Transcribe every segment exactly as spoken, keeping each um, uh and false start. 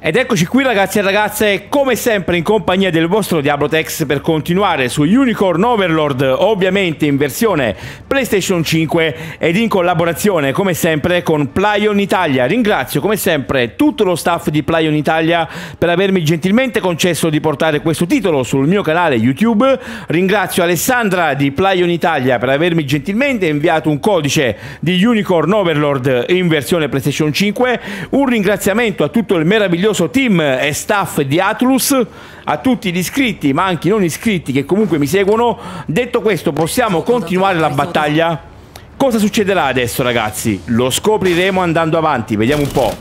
Ed eccoci qui ragazzi e ragazze, come sempre in compagnia del vostro Diablotex per continuare su Unicorn Overlord, ovviamente in versione PlayStation cinque ed in collaborazione come sempre con Plaion Italia. Ringrazio come sempre tutto lo staff di Plaion Italia per avermi gentilmente concesso di portare questo titolo sul mio canale YouTube. Ringrazio Alessandra di Plaion Italia per avermi gentilmente inviato un codice di Unicorn Overlord in versione PlayStation cinque. Un ringraziamento a tutto il meraviglioso team e staff di Atlus, a tutti gli iscritti ma anche i non iscritti che comunque mi seguono. Detto questo, possiamo continuare la battaglia. Cosa succederà adesso ragazzi? Lo scopriremo andando avanti, vediamo un po'.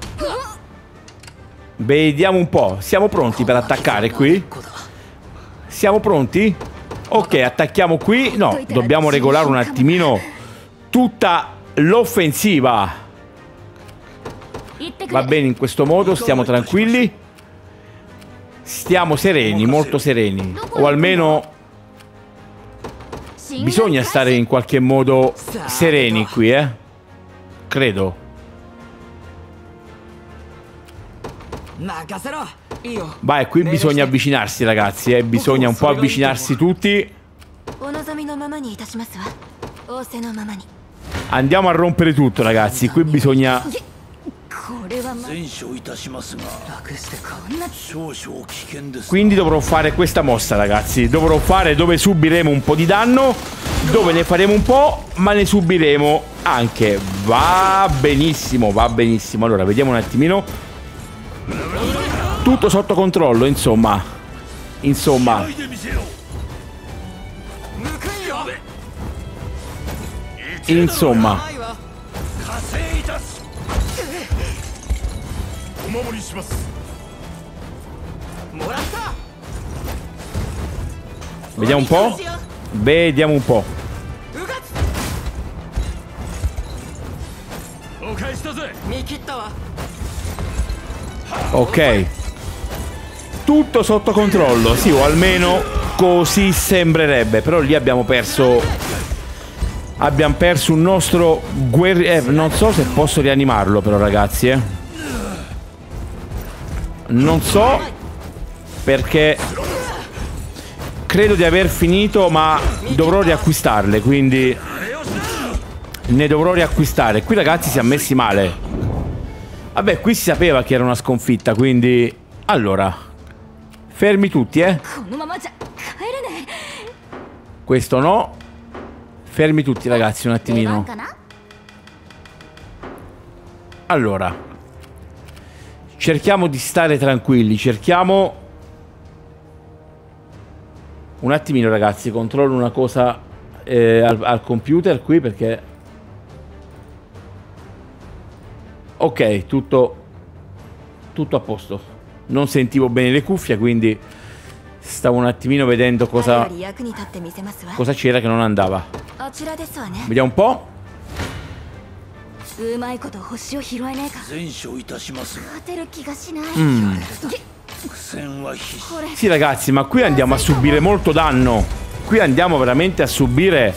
Vediamo un po', siamo pronti per attaccare qui? Siamo pronti? Ok, attacchiamo qui. No, dobbiamo regolare un attimino tutta l'offensiva. Va bene in questo modo, stiamo tranquilli. Stiamo sereni, molto sereni. O almeno bisogna stare in qualche modo sereni qui, eh. Credo. Vai, qui bisogna avvicinarsi ragazzi, eh. Bisogna un po' avvicinarsi tutti. Andiamo a rompere tutto ragazzi. Qui bisogna... Quindi dovrò fare questa mossa ragazzi. Dovrò fare dove subiremo un po' di danno, dove ne faremo un po' ma ne subiremo anche. Va benissimo, va benissimo. Allora vediamo un attimino. Tutto sotto controllo, insomma. Insomma Insomma Vediamo un po'. Vediamo un po'. Ok. Tutto sotto controllo. Sì, o almeno così sembrerebbe. Però lì abbiamo perso Abbiamo perso un nostro guerriero. eh, Non so se posso rianimarlo però ragazzi, eh non so, perché credo di aver finito, ma dovrò riacquistarle, quindi ne dovrò riacquistare. Qui ragazzi si è messi male. Vabbè, qui si sapeva che era una sconfitta, quindi... Allora, fermi tutti, eh. Questo no. Fermi tutti ragazzi un attimino. Allora, cerchiamo di stare tranquilli. Cerchiamo un attimino ragazzi. Controllo una cosa eh, al, al computer qui perché... Ok, tutto Tutto a posto. Non sentivo bene le cuffie, quindi stavo un attimino vedendo cosa Cosa c'era che non andava. Vediamo un po'. Mm. Sì ragazzi, ma qui andiamo a subire molto danno. Qui andiamo veramente a subire.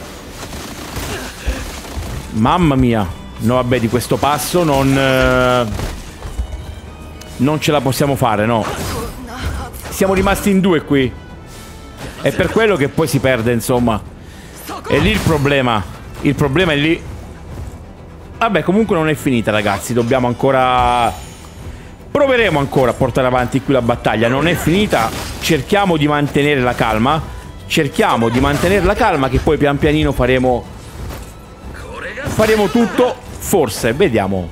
Mamma mia. No vabbè, di questo passo non eh, Non ce la possiamo fare, no. Siamo rimasti in due qui. È per quello che poi si perde, insomma. È lì il problema. Il problema è lì. Vabbè, comunque non è finita ragazzi. Dobbiamo ancora... Proveremo ancora a portare avanti qui la battaglia. Non è finita. Cerchiamo di mantenere la calma. Cerchiamo di mantenere la calma, che poi pian pianino faremo Faremo tutto. Forse, vediamo.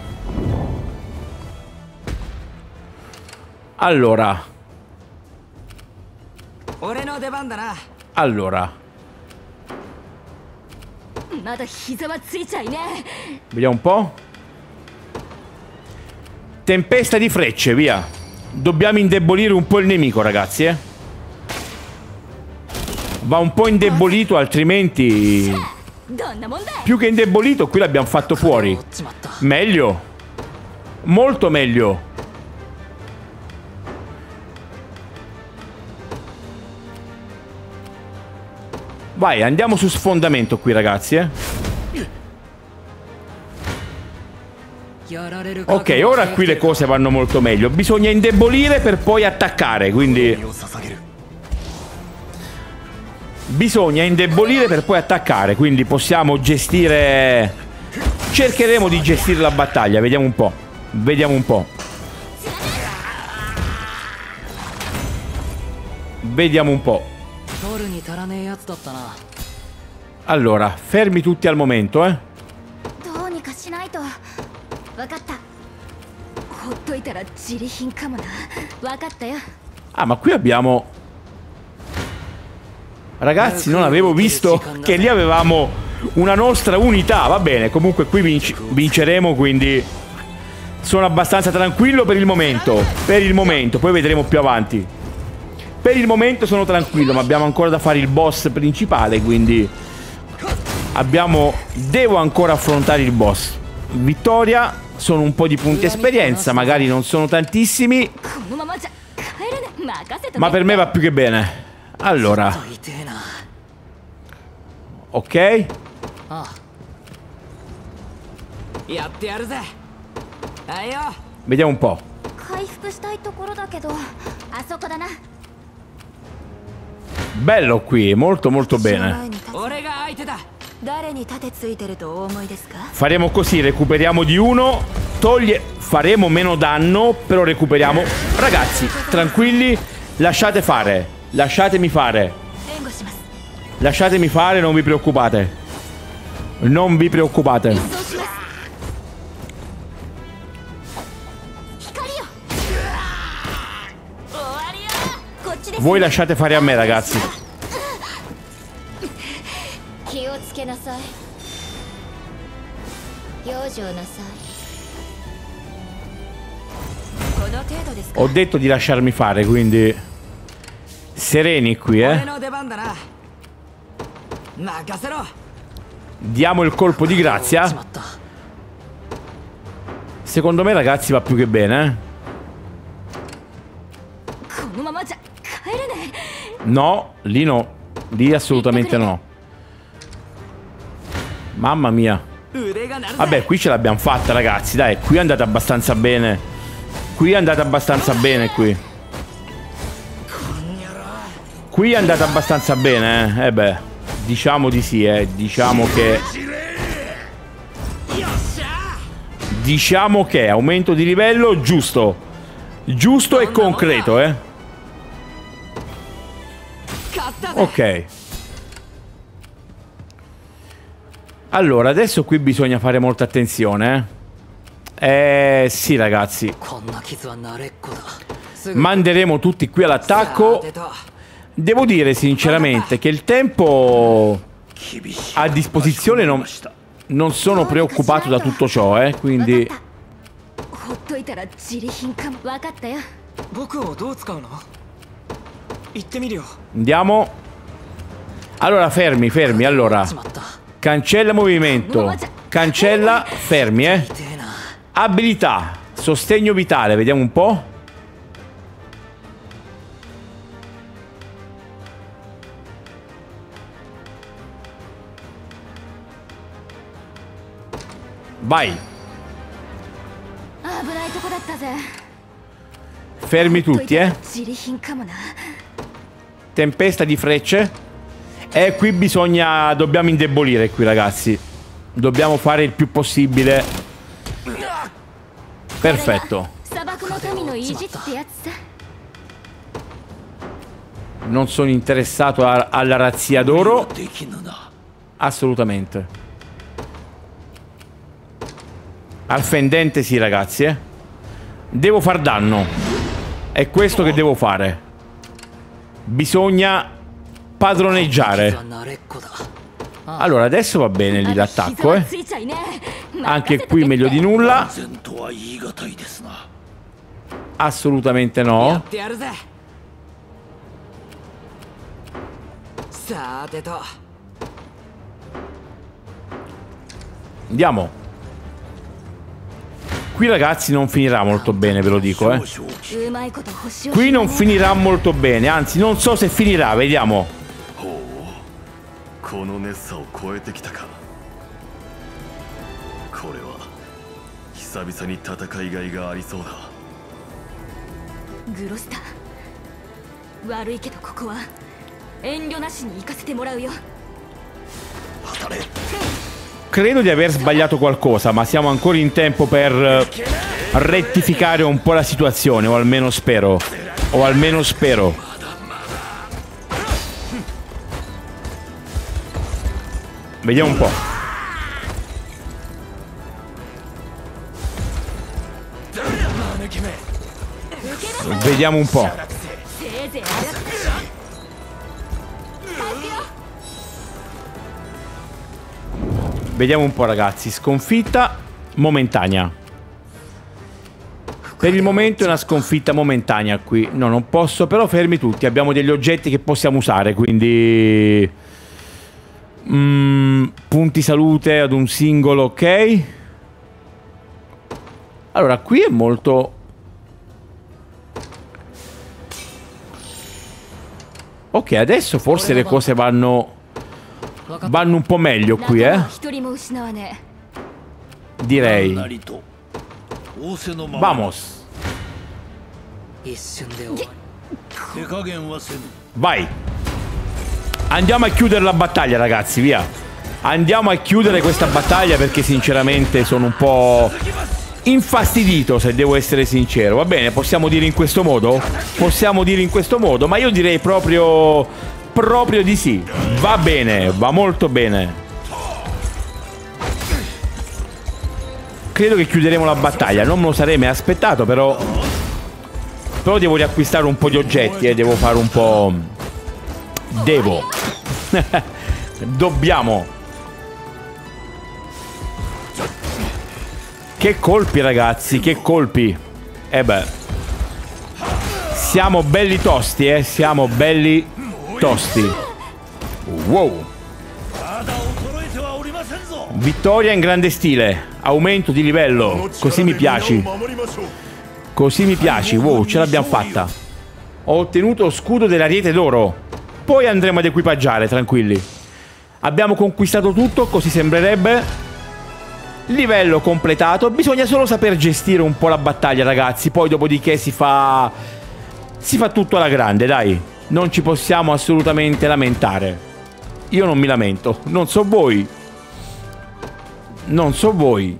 Allora Allora vediamo un po'. Tempesta di frecce, via. Dobbiamo indebolire un po' il nemico ragazzi, eh. Va un po' indebolito, altrimenti... Più che indebolito, qui l'abbiamo fatto fuori. Meglio. Molto meglio. Vai, andiamo su sfondamento qui ragazzi, eh. Ok, ora qui le cose vanno molto meglio. Bisogna indebolire per poi attaccare, quindi bisogna indebolire per poi attaccare, quindi possiamo gestire. Cercheremo di gestire la battaglia. Vediamo un po'. Vediamo un po'. Vediamo un po'. Allora, fermi tutti al momento, eh. Ah, ma qui abbiamo... Ragazzi, non avevo visto che lì avevamo una nostra unità. Va bene, comunque qui vinc vinceremo, quindi sono abbastanza tranquillo per il momento. Per il momento, poi vedremo più avanti. Per il momento sono tranquillo, ma abbiamo ancora da fare il boss principale, quindi abbiamo... Devo ancora affrontare il boss. Vittoria, sono un po' di punti esperienza, magari non sono tantissimi, ma per me va più che bene. Allora, ok. Vediamo un po'. Bello qui, molto molto bene. Faremo così, recuperiamo di uno, toglie, faremo meno danno, però recuperiamo. Ragazzi, tranquilli, lasciate fare, lasciatemi fare. Lasciatemi fare, non vi preoccupate. Non vi preoccupate. Voi lasciate fare a me, ragazzi. Ho detto di lasciarmi fare, quindi sereni qui, eh. Diamo il colpo di grazia. Secondo me, ragazzi, va più che bene, eh. No, lì no. Lì assolutamente no. Mamma mia. Vabbè, qui ce l'abbiamo fatta, ragazzi. Dai, qui è andata abbastanza bene. Qui è andata abbastanza bene, qui. Qui è andata abbastanza bene, eh. Eh beh, diciamo di sì, eh. Diciamo che... Diciamo che aumento di livello giusto. Giusto e concreto, eh. Ok. Allora, adesso qui bisogna fare molta attenzione, eh. Eh, sì, ragazzi. Manderemo tutti qui all'attacco. Devo dire sinceramente che il tempo a disposizione non, non sono preoccupato da tutto ciò, eh. Quindi... Andiamo. Allora, fermi, fermi, allora. Cancella movimento. Cancella, fermi, eh. Abilità. Sostegno vitale, vediamo un po'. Vai. Fermi tutti, eh. Tempesta di frecce. E qui bisogna... Dobbiamo indebolire qui, ragazzi. Dobbiamo fare il più possibile. Perfetto. Non sono interessato a, alla razzia d'oro. Assolutamente. Al fendente sì, ragazzi, eh. Devo far danno. È questo che devo fare. Bisogna padroneggiare. Allora, adesso va bene lì l'attacco, eh. Anche qui meglio di nulla. Assolutamente no. Andiamo. Qui, ragazzi, non finirà molto bene, ve lo dico, eh. Qui non finirà molto bene. Anzi, non so se finirà, vediamo. Grosta. 悪いけどここは遠慮なしに行かせてもらうよ。 Credo di aver sbagliato qualcosa, ma siamo ancora in tempo per rettificare un po' la situazione, o almeno spero. O almeno spero. Vediamo un po'. Vediamo un po'. Vediamo un po', ragazzi. Sconfitta momentanea. Per il momento è una sconfitta momentanea qui. No, non posso. Però fermi tutti. Abbiamo degli oggetti che possiamo usare. Quindi mm, punti salute ad un singolo. Ok. Allora qui è molto... Ok, adesso forse le cose vanno... Vanno un po' meglio qui, eh. Direi. Vamos. Vai. Andiamo a chiudere la battaglia, ragazzi, via. Andiamo a chiudere questa battaglia perché sinceramente sono un po' infastidito, se devo essere sincero. Va bene, possiamo dire in questo modo? Possiamo dire in questo modo, ma io direi proprio... Proprio di sì. Va bene, va molto bene. Credo che chiuderemo la battaglia. Non me lo sarei mai aspettato, però... Però devo riacquistare un po' di oggetti, eh. Devo fare un po'... Devo. Dobbiamo. Che colpi, ragazzi, che colpi. Eh beh. Siamo belli tosti, eh. Siamo belli... tosti. Wow. Vittoria in grande stile. Aumento di livello. Così mi piaci. Così mi piaci. Wow, ce l'abbiamo fatta. Ho ottenuto scudo dell'ariete d'oro. Poi andremo ad equipaggiare, tranquilli. Abbiamo conquistato tutto, così sembrerebbe. Livello completato. Bisogna solo saper gestire un po' la battaglia, ragazzi. Poi dopodiché si fa... Si fa tutto alla grande, dai. Non ci possiamo assolutamente lamentare. Io non mi lamento. Non so voi. Non so voi.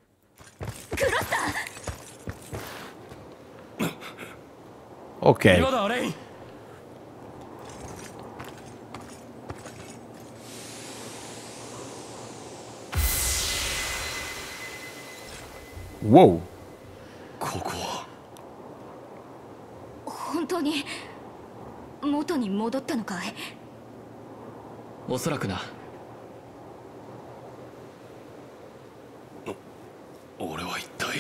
Ok. Wow. ここは本当に元に戻ったのかい？ おそらくな。俺は一体。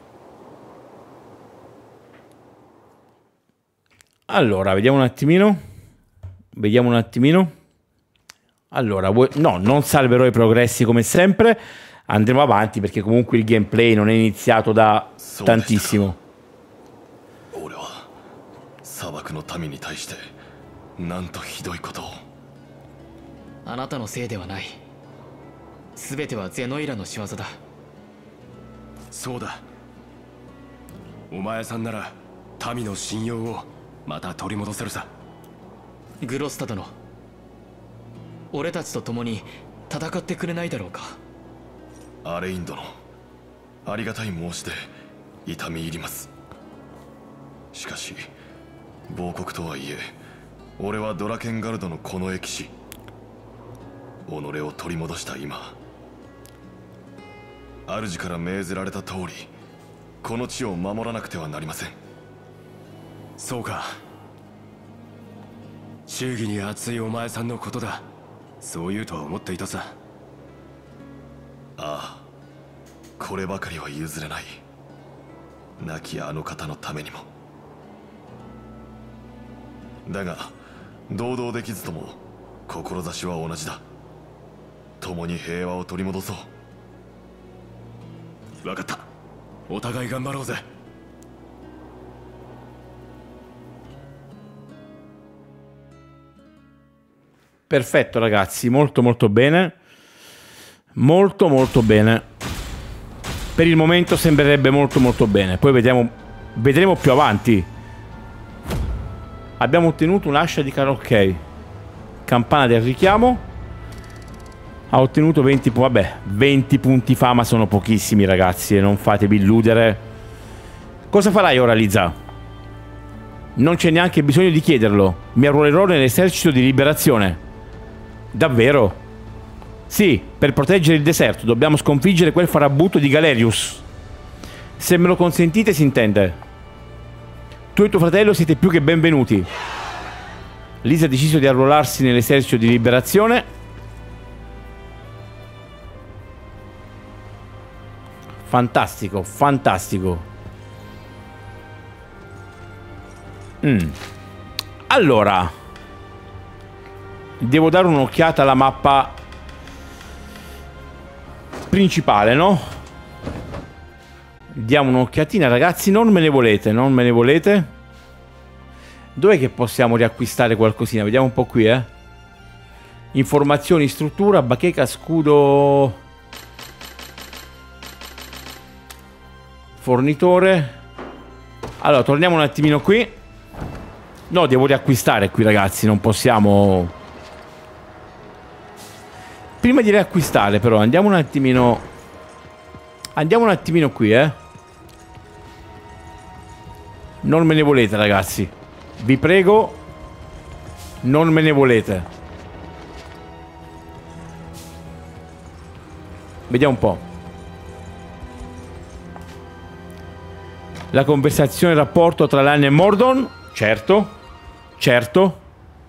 Allora, vediamo un attimino. Vediamo un attimino. Allora, vuoi... no, non salverò i progressi come sempre. Andremo avanti perché comunque il gameplay non è iniziato da tantissimo. 俺は砂漠の民に対してなんとひどいことを。あなたのせいではない。すべてはゼノイラの仕業だ。そうだ。お前さんなら民の信用を また取り戻せるさ。グロスタ殿、俺たちと共に戦ってくれないだろうか。アレイン殿、ありがたい申し出、痛み入ります。しかし亡国とはいえ、俺はドラケンガルドのこの歴史、己を取り戻した今、主から命ぜられた通り、この地を守らなくてはなりません。 そうか。忠義に熱いお前さんのことだ。そう言うとは思っていたさ。ああ、こればかりは譲れない。亡きあの方のためにも。だが堂々できずとも志は同じだ。共に平和を取り戻そう。分かった。お互い頑張ろうぜ。 Perfetto, ragazzi, molto molto bene. Molto molto bene. Per il momento sembrerebbe molto molto bene. Poi vediamo, vedremo più avanti. Abbiamo ottenuto un'ascia di caro. Ok. Campana del richiamo. Ha ottenuto venti punti. Vabbè, venti punti fama sono pochissimi, ragazzi, e non fatevi illudere. Cosa farai ora, Liza? Non c'è neanche bisogno di chiederlo. Mi arruolerò nell'esercito di liberazione. Davvero? Sì, per proteggere il deserto dobbiamo sconfiggere quel farabutto di Galerius. Se me lo consentite, si intende. Tu e tuo fratello siete più che benvenuti. Lisa ha deciso di arruolarsi nell'esercito di liberazione. Fantastico, fantastico. Mm. Allora, devo dare un'occhiata alla mappa principale, no? Diamo un'occhiatina, ragazzi. Non me ne volete, non me ne volete. Dov'è che possiamo riacquistare qualcosina? Vediamo un po' qui, eh. Informazioni, struttura, bacheca, scudo, fornitore. Allora, torniamo un attimino qui. No, devo riacquistare qui, ragazzi. Non possiamo... Prima di riacquistare, però, andiamo un attimino... Andiamo un attimino qui, eh. Non me ne volete, ragazzi. Vi prego. Non me ne volete. Vediamo un po'. La conversazione e il rapporto tra Lann e Mordon. Certo. Certo.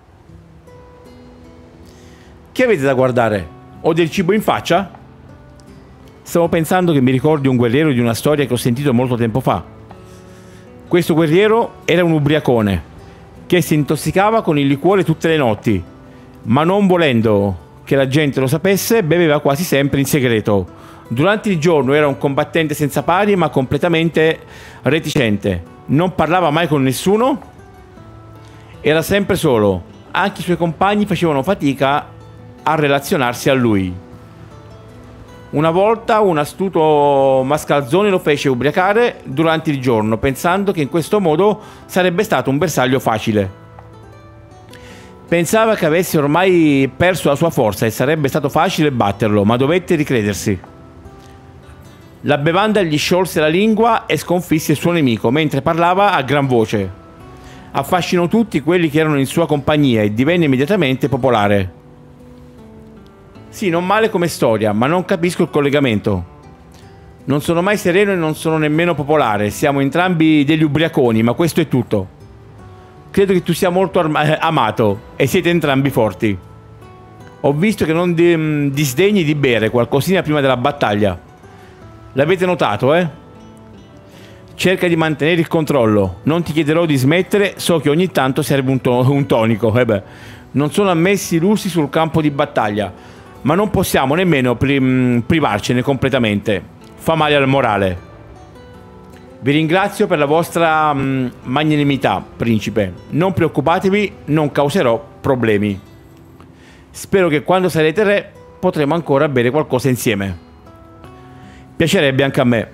Che avete da guardare? Ho del cibo in faccia? Stavo pensando che mi ricordi un guerriero di una storia che ho sentito molto tempo fa. Questo guerriero era un ubriacone che si intossicava con il liquore tutte le notti, ma non volendo che la gente lo sapesse, beveva quasi sempre in segreto. Durante il giorno era un combattente senza pari, ma completamente reticente. Non parlava mai con nessuno, era sempre solo. Anche i suoi compagni facevano fatica a relazionarsi a lui. Una volta un astuto mascalzone lo fece ubriacare durante il giorno, pensando che in questo modo sarebbe stato un bersaglio facile. Pensava che avesse ormai perso la sua forza e sarebbe stato facile batterlo, ma dovette ricredersi. La bevanda gli sciolse la lingua e sconfisse il suo nemico mentre parlava a gran voce. Affascinò tutti quelli che erano in sua compagnia e divenne immediatamente popolare. Sì, non male come storia, ma non capisco il collegamento. Non sono mai sereno e non sono nemmeno popolare. Siamo entrambi degli ubriaconi, ma questo è tutto. Credo che tu sia molto amato e siete entrambi forti. Ho visto che non di disdegni di bere qualcosina prima della battaglia. L'avete notato, eh? Cerca di mantenere il controllo. Non ti chiederò di smettere, so che ogni tanto serve un, to un tonico. Eh beh, non sono ammessi russi sul campo di battaglia. Ma non possiamo nemmeno pri privarcene completamente. Fa male al morale. Vi ringrazio per la vostra mh, magnanimità, principe. Non preoccupatevi, non causerò problemi. Spero che quando sarete re potremo ancora bere qualcosa insieme. Piacerebbe anche a me.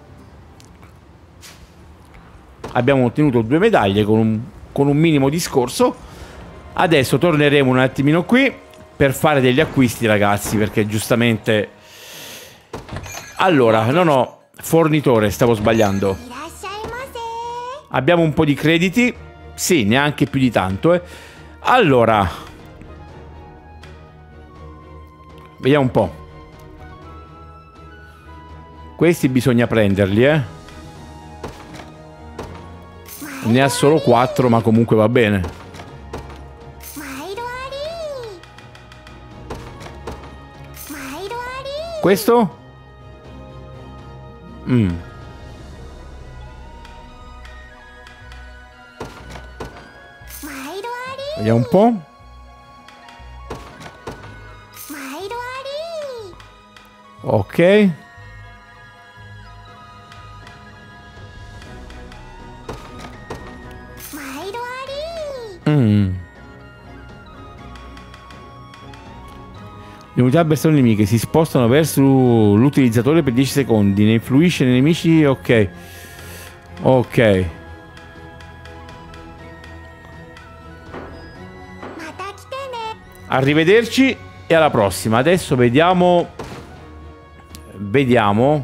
Abbiamo ottenuto due medaglie con un, con un minimo discorso. Adesso torneremo un attimino qui per fare degli acquisti, ragazzi, perché giustamente... Allora, no no, fornitore, stavo sbagliando. Abbiamo un po' di crediti. Sì, neanche più di tanto, eh. Allora, vediamo un po'. Questi bisogna prenderli, eh. Ne ha solo quattro, ma comunque va bene. Questo? Mm. Vediamo un po'. Ok. Mm. Le unità bersaglio nemiche si spostano verso l'utilizzatore per dieci secondi. Ne influisce nei nemici. Ok. Ok. Arrivederci e alla prossima. Adesso vediamo. Vediamo.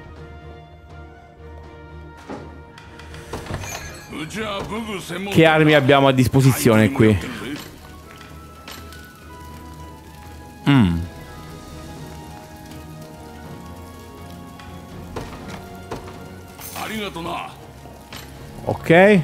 Che armi abbiamo a disposizione qui. Mm. Ok.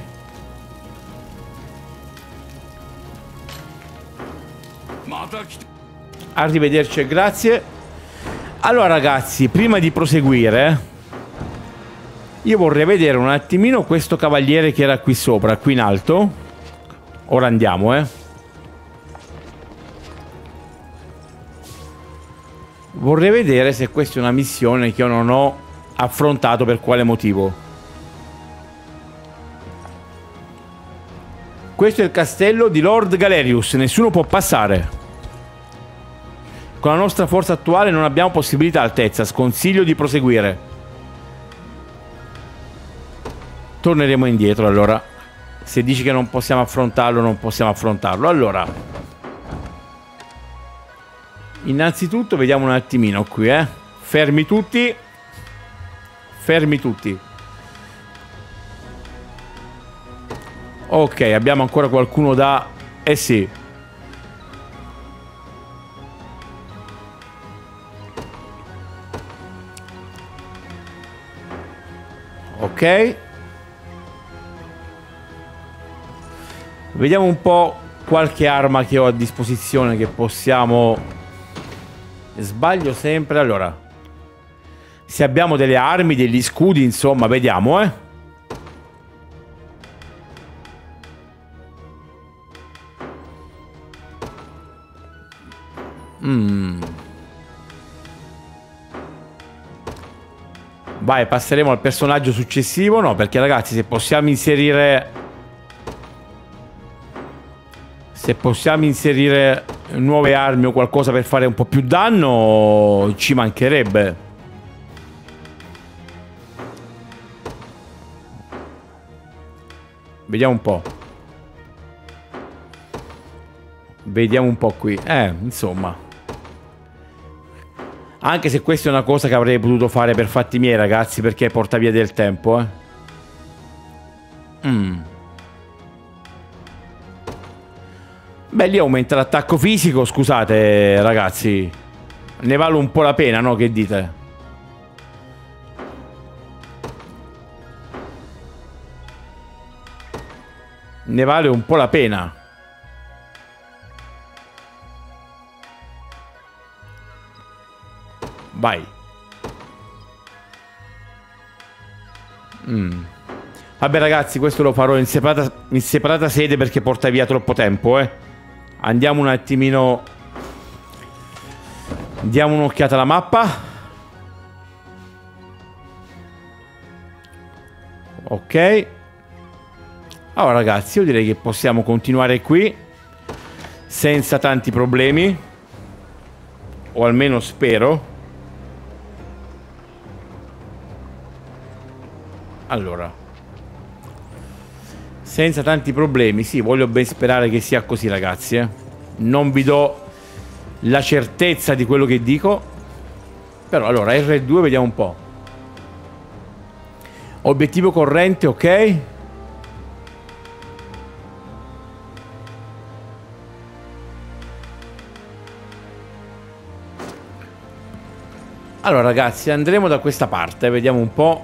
Arrivederci e grazie. Allora ragazzi, prima di proseguire io vorrei vedere un attimino questo cavaliere che era qui sopra, qui in alto. Ora andiamo, eh. Vorrei vedere se questa è una missione che io non ho affrontato, per quale motivo. Questo è il castello di Lord Galerius, nessuno può passare. Con la nostra forza attuale non abbiamo possibilità, altezza. Sconsiglio di proseguire. Torneremo indietro allora. Se dici che non possiamo affrontarlo, non possiamo affrontarlo. Allora, innanzitutto vediamo un attimino qui, eh. Fermi tutti. Fermi tutti. Ok, abbiamo ancora qualcuno da... Eh sì. Ok. Vediamo un po' qualche arma che ho a disposizione che possiamo... Sbaglio sempre. Allora, se abbiamo delle armi, degli scudi, insomma, vediamo, eh. Mm. Vai, passeremo al personaggio successivo. No, perché ragazzi, se possiamo inserire... Se possiamo inserire nuove armi o qualcosa per fare un po' più danno, ci mancherebbe. Vediamo un po'. Vediamo un po' qui. Eh, insomma. Anche se questa è una cosa che avrei potuto fare per fatti miei, ragazzi, perché porta via del tempo, eh. Mm. Beh, lì aumenta l'attacco fisico, scusate, ragazzi. Ne vale un po' la pena, no? Che dite? Ne vale un po' la pena. Vai. Mm. Vabbè ragazzi, questo lo farò in separata, in separata sede perché porta via troppo tempo, eh. Andiamo un attimino. Diamo un'occhiata alla mappa. Ok. Allora ragazzi, io direi che possiamo continuare qui senza tanti problemi. O almeno spero. Allora, senza tanti problemi. Sì, voglio ben sperare che sia così, ragazzi, eh. Non vi do la certezza di quello che dico. Però, allora, erre due, vediamo un po'. Obiettivo corrente, ok. Allora, ragazzi, andremo da questa parte. Vediamo un po'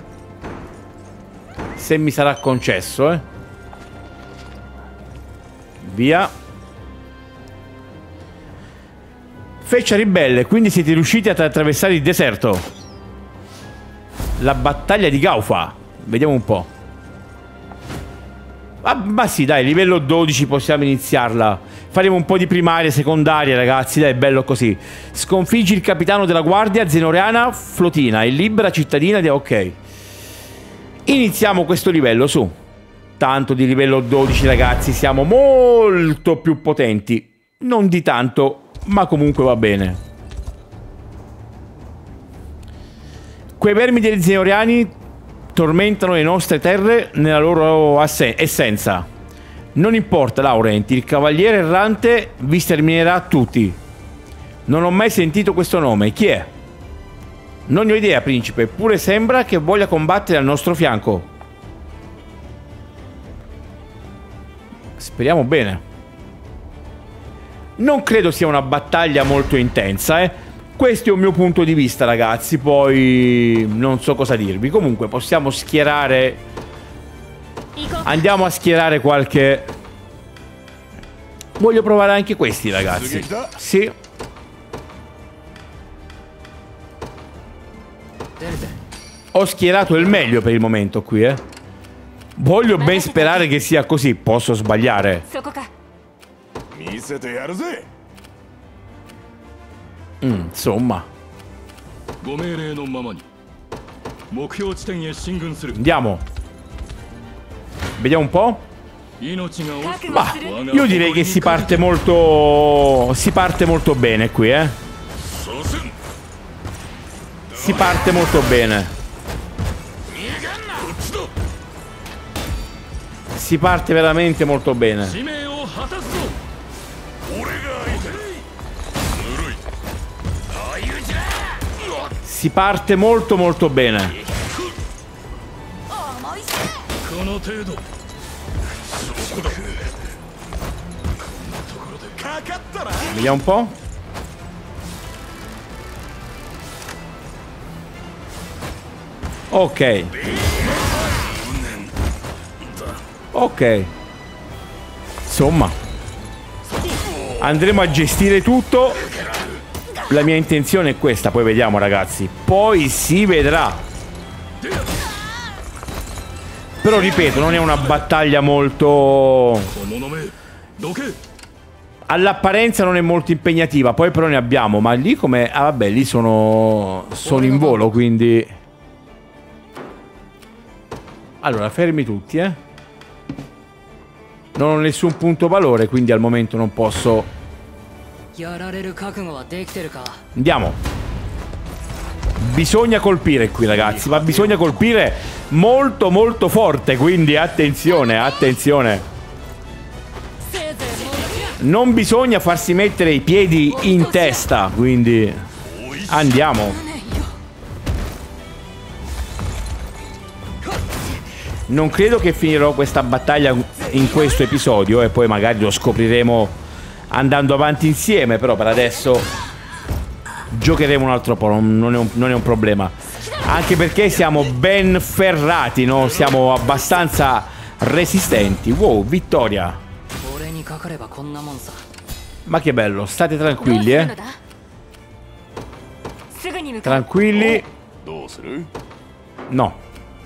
se mi sarà concesso, eh. Via. Feccia ribelle, quindi siete riusciti ad attraversare il deserto. La battaglia di Gaufa. Vediamo un po'. Ah, ma sì, dai, livello dodici possiamo iniziarla. Faremo un po' di primarie, secondarie, ragazzi. Dai, bello così. Sconfiggi il capitano della guardia Zenoriana Flotina e libera cittadina di... Ok. Iniziamo questo livello, su. Tanto di livello dodici, ragazzi. Siamo molto più potenti. Non di tanto. ma comunque va bene. Quei vermi degli Zenoriani tormentano le nostre terre nella loro essenza. Non importa, Laurent, il cavaliere errante vi sterminerà tutti. Non ho mai sentito questo nome. Chi è? Non ne ho idea, principe. Eppure sembra che voglia combattere al nostro fianco. Speriamo bene. Non credo sia una battaglia molto intensa, eh. Questo è un mio punto di vista, ragazzi. Poi non so cosa dirvi. Comunque possiamo schierare. Andiamo a schierare qualche. Voglio provare anche questi, ragazzi. Sì. Ho schierato il meglio per il momento qui, eh. Voglio ben sperare che sia così. Posso sbagliare. Mm, insomma. Andiamo. Vediamo un po'. Ma io direi che si parte molto. Si parte molto bene qui, eh. Si parte molto bene. Si parte veramente molto bene. Si parte molto molto bene. Vediamo un po'. Ok. Ok. Insomma, andremo a gestire tutto. La mia intenzione è questa. Poi vediamo, ragazzi. Poi si vedrà. Però ripeto, non è una battaglia molto. All'apparenza non è molto impegnativa. Poi però ne abbiamo. Ma lì come. Ah vabbè, lì sono. Sono in volo, quindi. Allora, fermi tutti, eh. Non ho nessun punto valore, quindi al momento non posso. Andiamo. Bisogna colpire qui, ragazzi. Ma bisogna colpire molto molto forte. Quindi attenzione, attenzione. Non bisogna farsi mettere i piedi in testa. Quindi andiamo. Non credo che finirò questa battaglia in questo episodio. E poi magari lo scopriremo andando avanti insieme. Però per adesso giocheremo un altro po'. Non è un, non è un problema. Anche perché siamo ben ferrati, no? Siamo abbastanza resistenti. Wow, vittoria. Ma che bello. State tranquilli, eh. Tranquilli. No.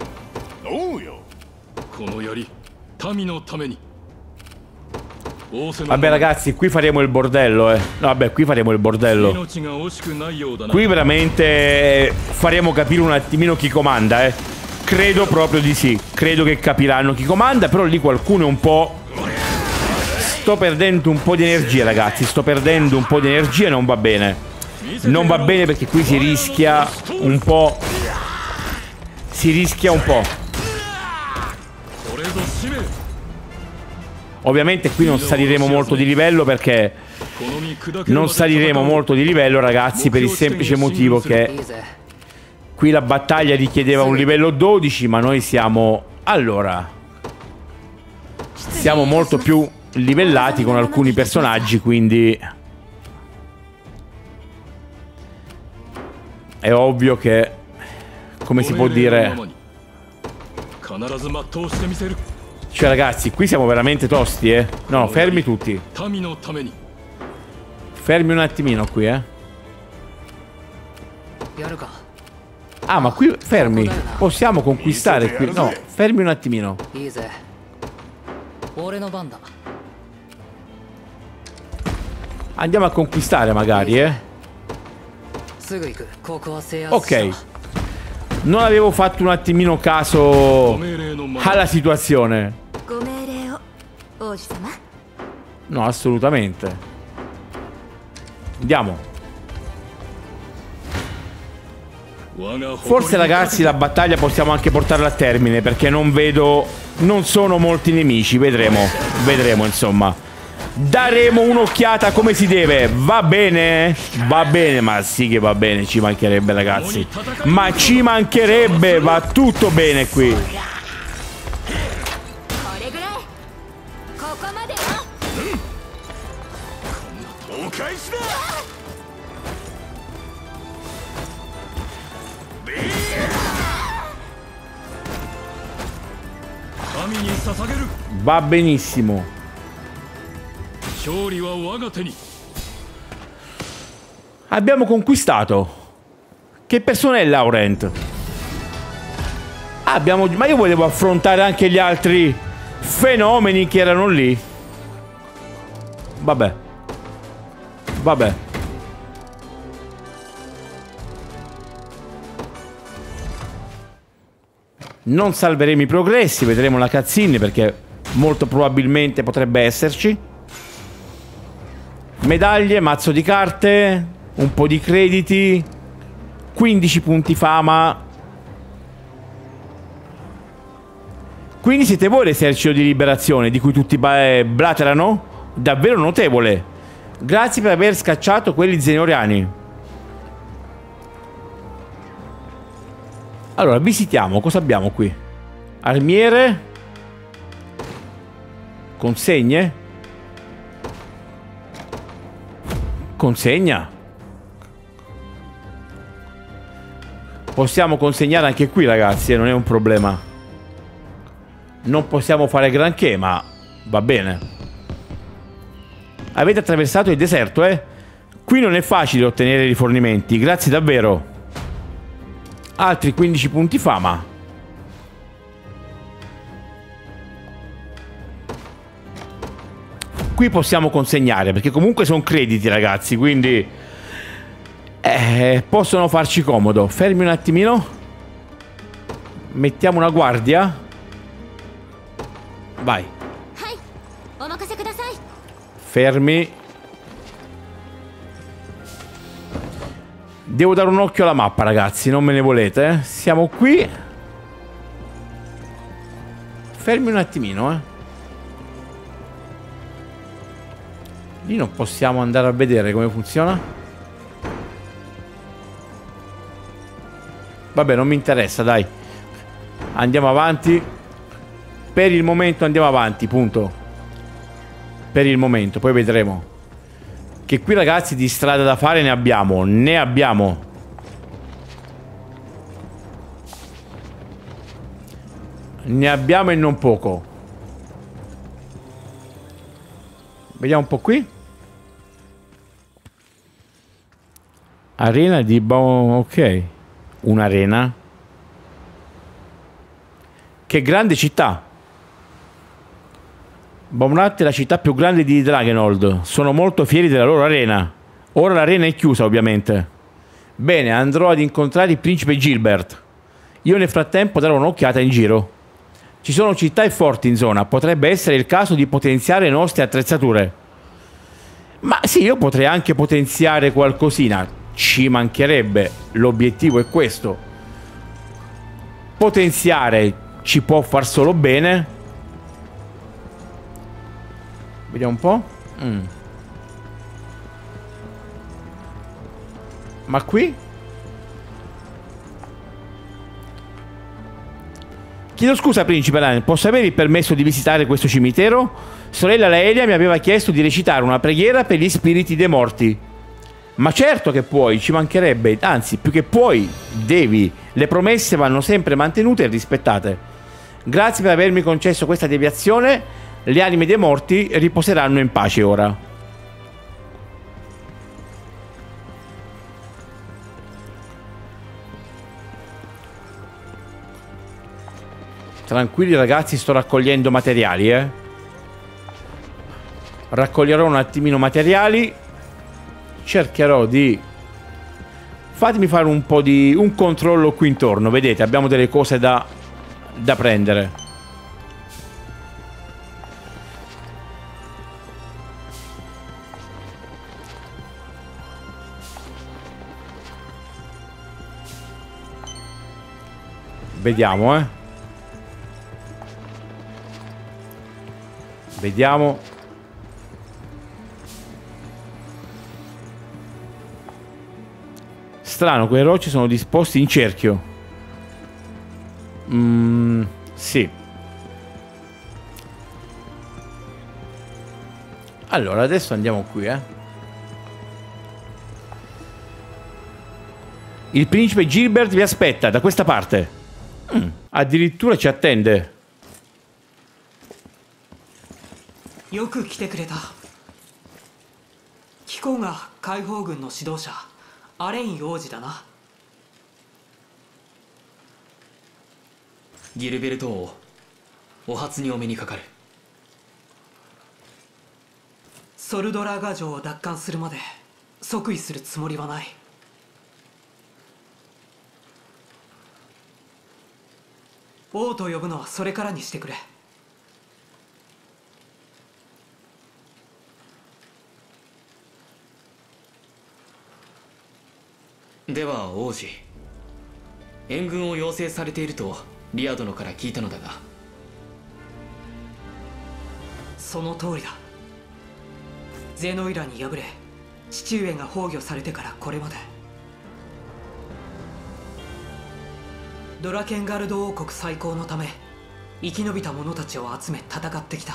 Vabbè, ragazzi, qui faremo il bordello, eh. No, vabbè, qui faremo il bordello. Qui veramente faremo capire un attimino chi comanda, eh. Credo proprio di sì. Credo che capiranno chi comanda. Però lì qualcuno è un po'. Sto perdendo un po' di energia, ragazzi. Sto perdendo un po' di energia e non va bene. Non va bene perché qui si rischia un po'. Si rischia un po'. Ovviamente qui non saliremo molto di livello perché non saliremo molto di livello, ragazzi, per il semplice motivo che qui la battaglia richiedeva un livello dodici, ma noi siamo, allora, siamo molto più livellati con alcuni personaggi, quindi è ovvio che, come si può dire, cioè ragazzi, qui siamo veramente tosti, eh. No, fermi tutti. Fermi un attimino qui, eh. Ah, ma qui fermi. Possiamo conquistare qui. No, fermi un attimino. Andiamo a conquistare magari, eh. Ok. Non avevo fatto un attimino caso alla situazione. No, assolutamente. Andiamo. Forse ragazzi la battaglia possiamo anche portarla a termine, perché non vedo, non sono molti nemici. Vedremo, vedremo insomma. Daremo un'occhiata come si deve. Va bene? Va bene, ma sì che va bene, ci mancherebbe ragazzi. Ma ci mancherebbe, va tutto bene qui. Va benissimo. Abbiamo conquistato. Che persona è Laurent? Abbiamo... Ma io volevo affrontare anche gli altri fenomeni che erano lì. Vabbè. Vabbè. Non salveremo i progressi, vedremo la cutscene perché molto probabilmente potrebbe esserci. Medaglie, mazzo di carte, un po' di crediti, quindici punti fama. Quindi siete voi l'esercito di liberazione di cui tutti blaterano? Davvero notevole. Grazie per aver scacciato quelli zenoriani. Allora, visitiamo. Cosa abbiamo qui? Armiere. Consegne. Consegna. Possiamo consegnare anche qui, ragazzi, e non è un problema. Non possiamo fare granché, ma va bene. Avete attraversato il deserto, eh? Qui non è facile ottenere rifornimenti. Grazie davvero. Altri quindici punti fama. Qui possiamo consegnare, perché comunque sono crediti, ragazzi, quindi eh, possono farci comodo. Fermi un attimino. Mettiamo una guardia. Vai. Fermi. Devo dare un occhio alla mappa, ragazzi, non me ne volete, eh? Siamo qui. Fermi un attimino, eh. Lì non possiamo andare a vedere come funziona. Vabbè, non mi interessa, dai. Andiamo avanti. Per il momento andiamo avanti, punto. Per il momento, poi vedremo. Che qui, ragazzi, di strada da fare ne abbiamo. Ne abbiamo. Ne abbiamo e non poco. Vediamo un po' qui. Arena di... ok. Un'arena. Che grande città. Baumrat è la città più grande di Dragenhold. Sono molto fieri della loro arena. Ora l'arena è chiusa, ovviamente. Bene, andrò ad incontrare il principe Gilbert. Io nel frattempo darò un'occhiata in giro. Ci sono città e forti in zona. Potrebbe essere il caso di potenziare le nostre attrezzature. Ma sì, io potrei anche potenziare qualcosina. Ci mancherebbe. L'obiettivo è questo. Potenziare ci può far solo bene. Vediamo un po'. Mm. Ma qui? Chiedo scusa, principe Lan, posso avere il permesso di visitare questo cimitero? Sorella Laelia mi aveva chiesto di recitare una preghiera per gli spiriti dei morti. Ma certo che puoi, ci mancherebbe. Anzi, più che puoi, devi. Le promesse vanno sempre mantenute e rispettate. Grazie per avermi concesso questa deviazione. Le anime dei morti riposeranno in pace ora. Tranquilli, ragazzi, sto raccogliendo materiali, eh. Raccoglierò un attimino materiali. Cercherò di... Fatemi fare un po' di... un controllo qui intorno. Vedete, abbiamo delle cose da... da prendere. Vediamo, eh. Vediamo. Strano, quelle rocce sono disposte in cerchio. Mm, sì. Allora, adesso andiamo qui, eh. Il principe Gilbert vi aspetta da questa parte. Mm, addirittura ci attende. よく来てくれた。貴公が解放軍の指導者アレイン王子だな。 ギルベルト王、お初にお目にかかる。 ソルドラガ城を奪還するまで即位するつもりはない。王と呼ぶのはそれからにしてくれ。 では王子、援軍を要請されているとリア殿から聞いたのだが。 その通りだ。ゼノイラに敗れ父上が崩御されてからこれまでドラケンガルド王国再興のため生き延びた者たちを集め戦ってきた。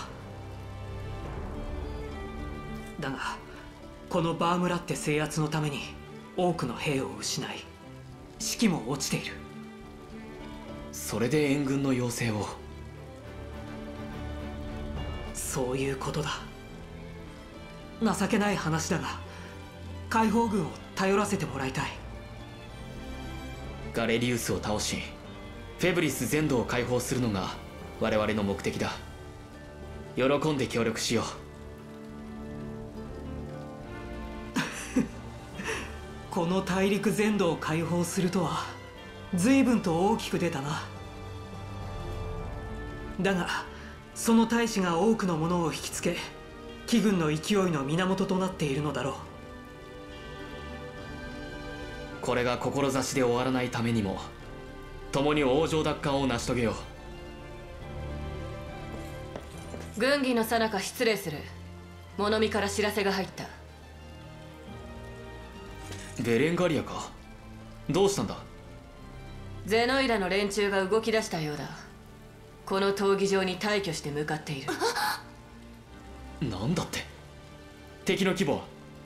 だがこのバームラッテ制圧のために多くの兵を失い士気も落ちている。 それで援軍の要請を。 そういうことだ。情けない話だが解放軍を頼らせてもらいたい。 ガレリウスを倒しフェブリス全土を解放するのが我々の目的だ。喜んで協力しよう。 この大陸全土を解放するとは随分と大きく出たな。だがその大使が多くの者を引きつけ魏軍の勢いの源となっているのだろう。 これが志で終わらないためにも共に王城奪還を成し遂げよう。軍議の最中失礼する。物見から知らせが入った。 ベレンガリアか。どうしたんだ。 ゼノイラの連中が動き出したようだ。この闘技場に大挙して向かっている。 なんだって。敵の規模は。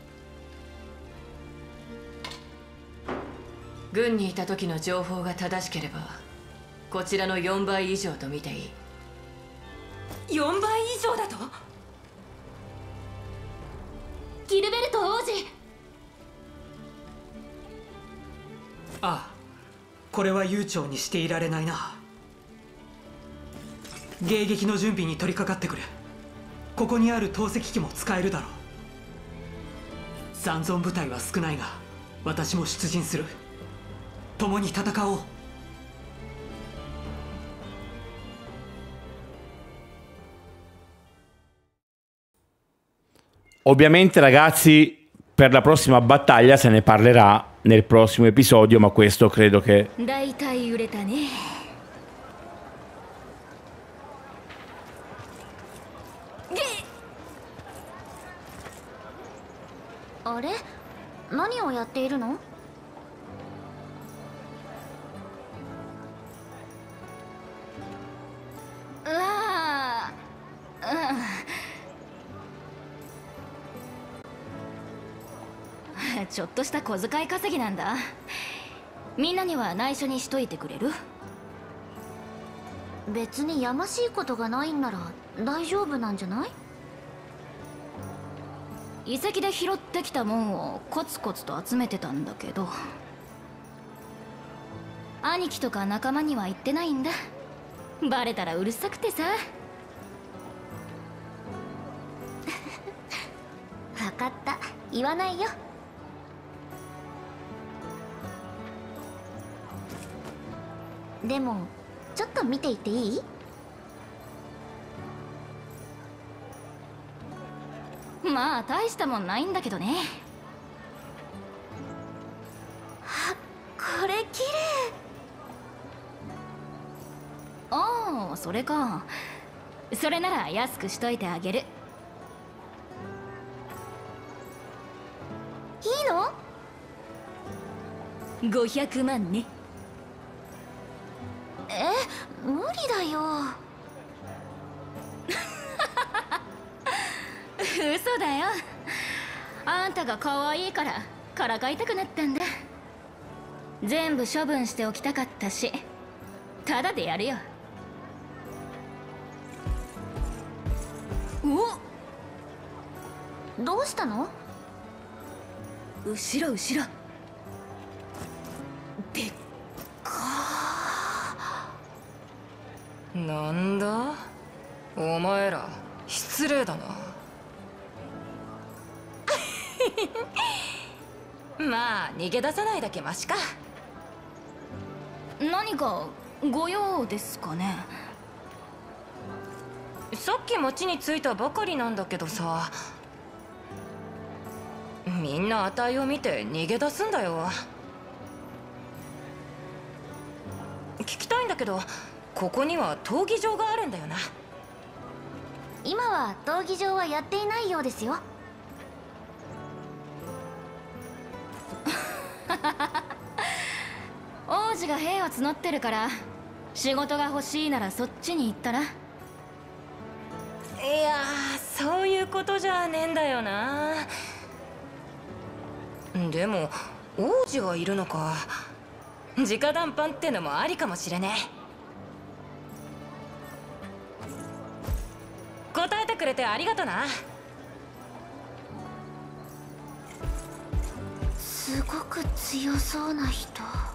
軍にいた時の情報が正しければこちらのよんばい以上と見ていい。 よんばい以上だと？ギルベルト王子。 ああ、これは悠長にしていられないな。迎撃の準備に取り掛かってくれ。ここにある投石機も使えるだろう。残存部隊は少ないが私も出陣する。共に戦おう。 Ovviamente ragazzi, per la prossima battaglia se ne parlerà nel prossimo episodio, ma questo credo che... 大体売れたね。 あれ？何をやっているの？ ああ、うん、ちょっとした小遣い稼ぎなんだ。みんなには内緒にしといてくれる？ 別にやましいことがないんなら大丈夫なんじゃない？ 遺跡で拾ってきたもんをコツコツと集めてたんだけど、兄貴とか仲間には言ってないんだ。バレたらうるさくてさ。 分かった、言わないよ。でもちょっと見ていていい？ まあ大したもんないんだけどね。 あ、これ綺麗。 それか。それなら安くしといてあげる。 いいの？ ごひゃくまんね。 え、無理だよ。 嘘だよ。あんたが可愛いからからかいたくなったんだ。全部処分しておきたかったし、ただでやるよ。 お、どうしたの？ 後ろ後ろ。でっかー。なんだお前ら、失礼だな。まあ逃げ出さないだけマシか。 何かご用ですかね？ さっき町に着いたばかりなんだけどさ、みんな値を見て逃げ出すんだよ。聞きたいんだけど、ここには闘技場があるんだよな。 今は闘技場はやっていないようですよ。 王子が兵を募ってるから、仕事が欲しいならそっちに行ったら。 いやー、そういうことじゃねえんだよな。でも王子がいるのか。直談判ってのもありかもしれねえ。答えてくれてありがとな。 すごく強そうな人。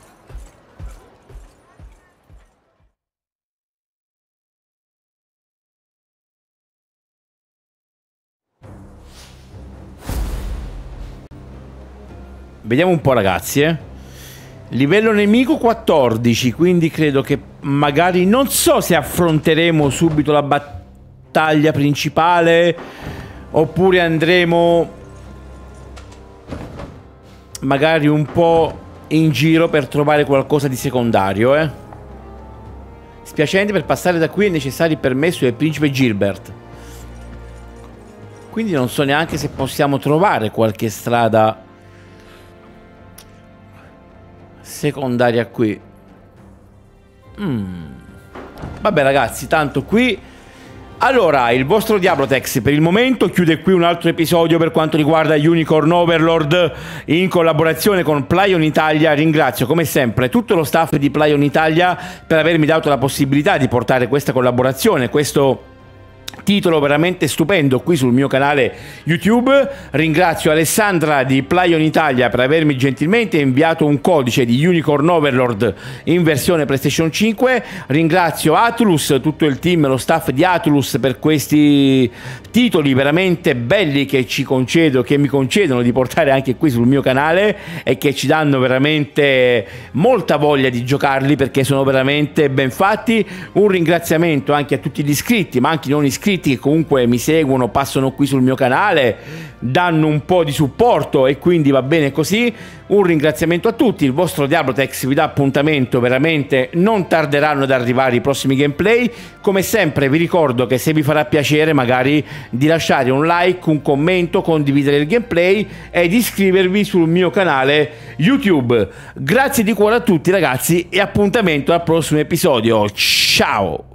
Vediamo un po', ragazzi, eh. Livello nemico quattordici, quindi credo che magari, non so se affronteremo subito la battaglia principale oppure andremo magari un po' in giro per trovare qualcosa di secondario, eh. Spiacente, per passare da qui è necessario il permesso del principe Gilbert. Quindi non so neanche se possiamo trovare qualche strada secondaria qui. mm. Vabbè, ragazzi, tanto qui. Allora, il vostro Diablotex per il momento chiude qui un altro episodio per quanto riguarda Unicorn Overlord in collaborazione con Plaion Italia. Ringrazio come sempre tutto lo staff di Plaion Italia per avermi dato la possibilità di portare questa collaborazione, questo titolo veramente stupendo qui sul mio canale YouTube. Ringrazio Alessandra di Plaion Italia per avermi gentilmente inviato un codice di Unicorn Overlord in versione PlayStation cinque. Ringrazio Atlus, tutto il team, lo staff di Atlus per questi titoli veramente belli che ci concedo, che mi concedono di portare anche qui sul mio canale e che ci danno veramente molta voglia di giocarli perché sono veramente ben fatti. Un ringraziamento anche a tutti gli iscritti, ma anche non iscritti, che comunque mi seguono, passano qui sul mio canale, danno un po' di supporto e quindi va bene così. Un ringraziamento a tutti. Il vostro Diablotex vi dà appuntamento, veramente non tarderanno ad arrivare i prossimi gameplay. Come sempre vi ricordo che se vi farà piacere magari di lasciare un like, un commento, condividere il gameplay ed iscrivervi sul mio canale YouTube. Grazie di cuore a tutti, ragazzi, e appuntamento al prossimo episodio. Ciao!